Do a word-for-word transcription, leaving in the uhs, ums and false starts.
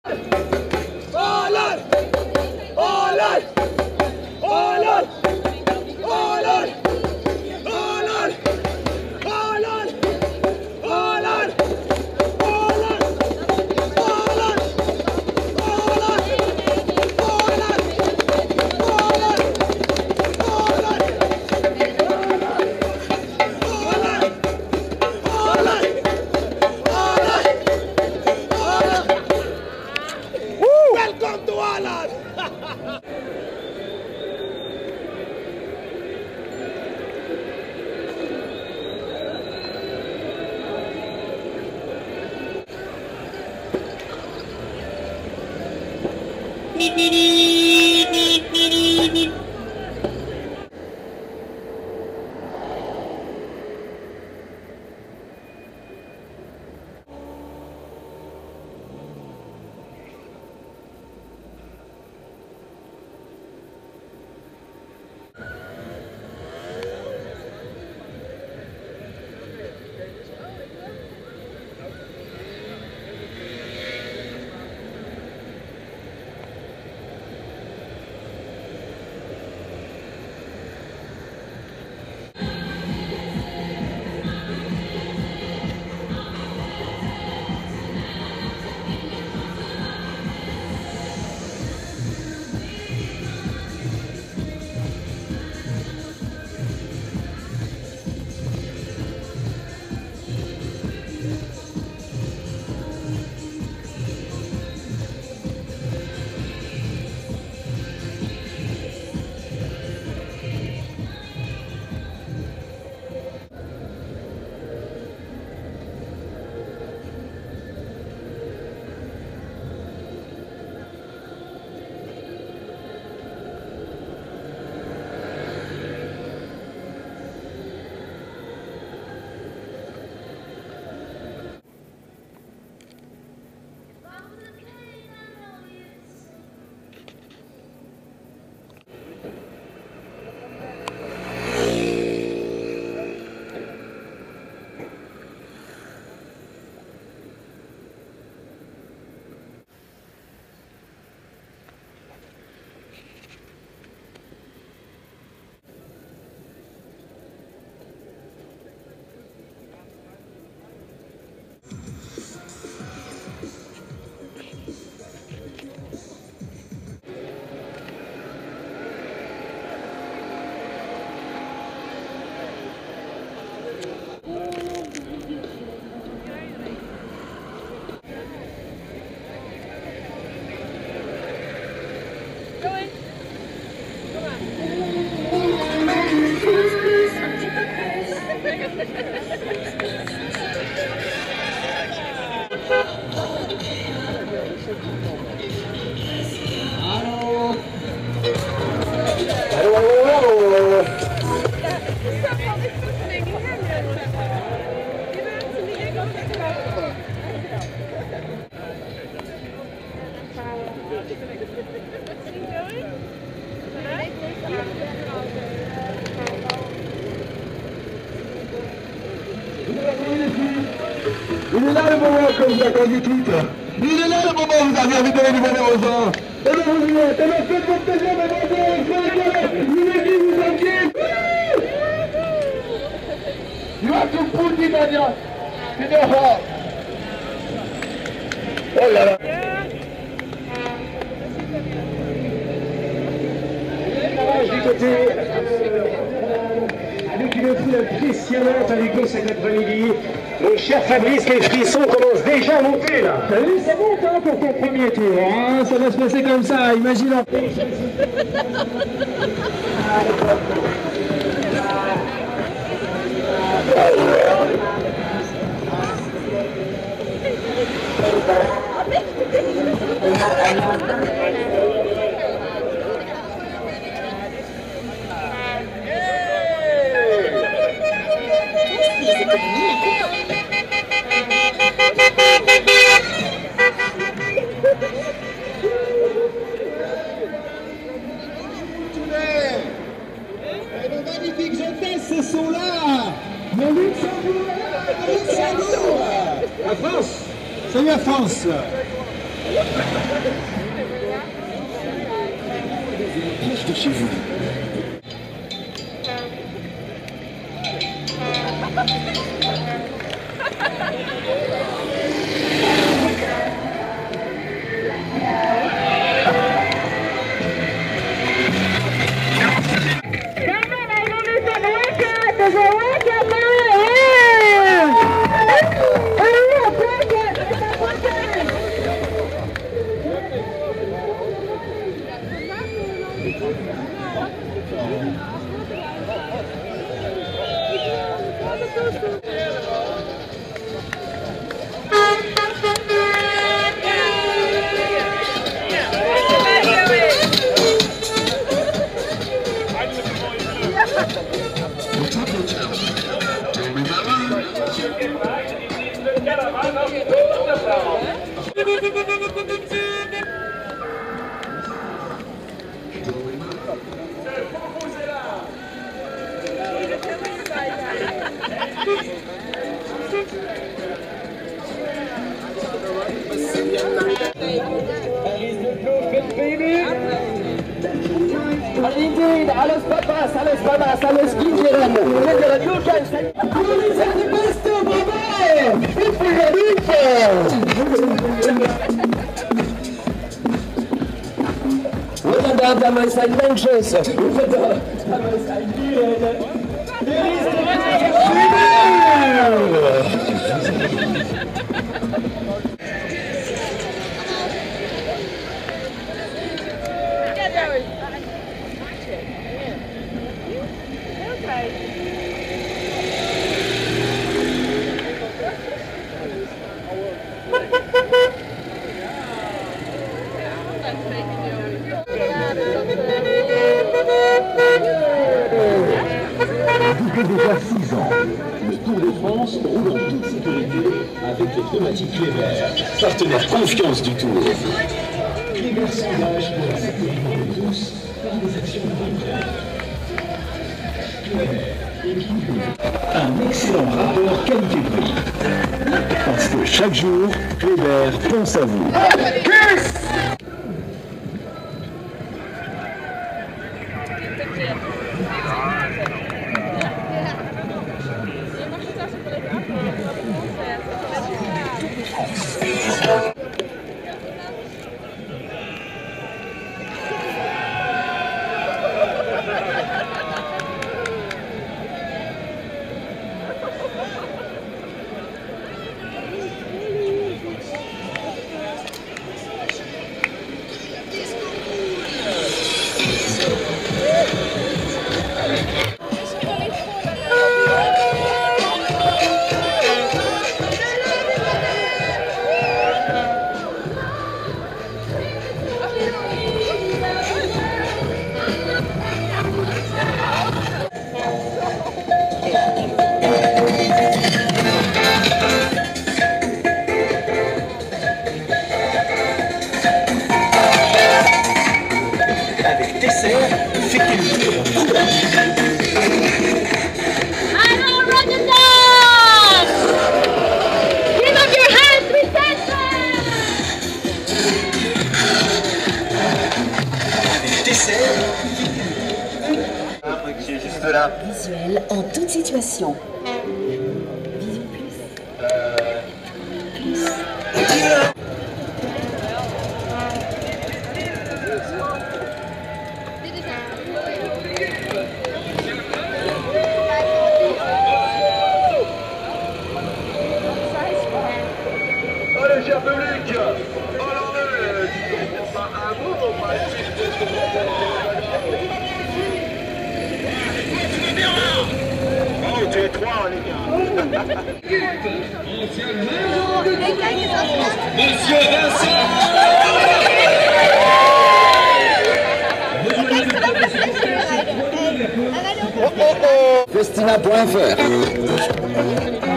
Holland! Holland! Holland! Holland! Holland! Holland! Holland! Welcome to Holland! Il est là le moment comme vous attendiez toutes. Il est là le moment où vous avez envie de donner du bonheur aux gens. Et bien vous y êtes, et bien faites votre plaisir, mais bon, vous êtes qui vous inquiète. You have to put it on your, in your heart. Oh là là. Du côté, avec une foule impressionnante avec nous cet après-midi. Mon cher Fabrice, les frissons commencent déjà à monter là. T'as vu, ça monte hein, pour ton premier tour. Hein, ça va se passer comme ça, imagine un peu. Magnifiques hôtesses sont là. Mon Luxembourg est là. Luxembourg. La France. Salut la France. Piège de chez vous. Indeed, alles Papas, alles Mamas, alles Kinderen. Kinderen, you can say, Police are the best of all! It's the Rotterdam, damals ein Mensches. Rotterdam, damals ein Bier. Der ist Depuis déjà six ans, le Tour de France roule en toute sécurité avec les pneumatiques Cléber, partenaire confiance du Tour. Cléber s'engage pour la sécurité de tous par des actions concrètes. Cléber, équipe. Un excellent rapport qualité-prix. Parce que chaque jour, Cléber pense à vous. Hello, Rotterdam! Give up your hands, we said ça! Visuel en toute situation. Vision plus. Plus. Allez, cher public, alors, euh, c'est pas un mot, on va essayer de se oh, tu es trois, les gars. Monsieur Vincent! Festina point F R